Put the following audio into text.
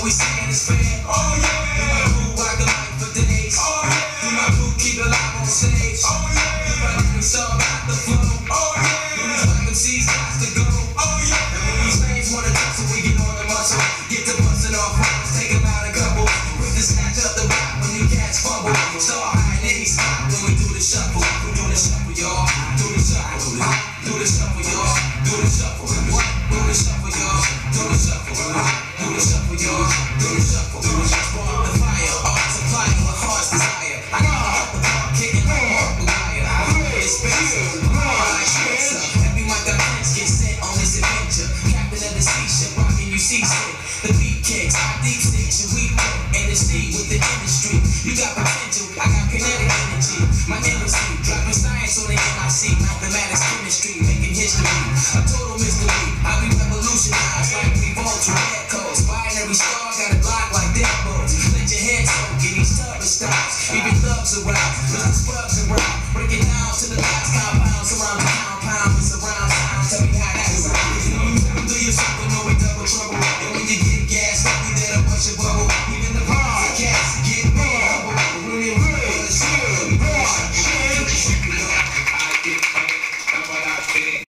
we saying it's fair. Oh yeah. Do my crew rock the mic for days. Oh yeah. Do my crew keep it live on stage. Oh yeah. If I do some about the flow. Oh yeah. Do these black MCs got to go. Oh yeah. And when these fans wanna tussle, we get on the muscle. Get to busting off rounds, take them out a couple. Quick to snatch up the rock when you cats fumble. Start high and then he stop when we do the shuffle. We do the shuffle, y'all. Do the shuffle. Do the shuffle, y'all. Do the shuffle. What? Do the shuffle, y'all. Do the shuffle. Do the shuffle, y'all. Do the shuffle. Do the shuffle. The fire, art supplying what heart's desire. I need help with hard kicking my heart with wire. It's expensive. Every mic got prints get sent on this adventure. Captain of the sea ship, rocking you see shit. The beat kicks, I deep six, and we put in the sea with the industry. You got potential, I got kinetic energy. My energy, dropping science on the MIC, mathematics, chemistry, making history. A total mystery, I be revolutionized like revolt to red codes. Binary star got a block like deadbolts. Let your head soak in these tougher styles. Even thugs around, Mr. Scrubs around. Break it down to the last time.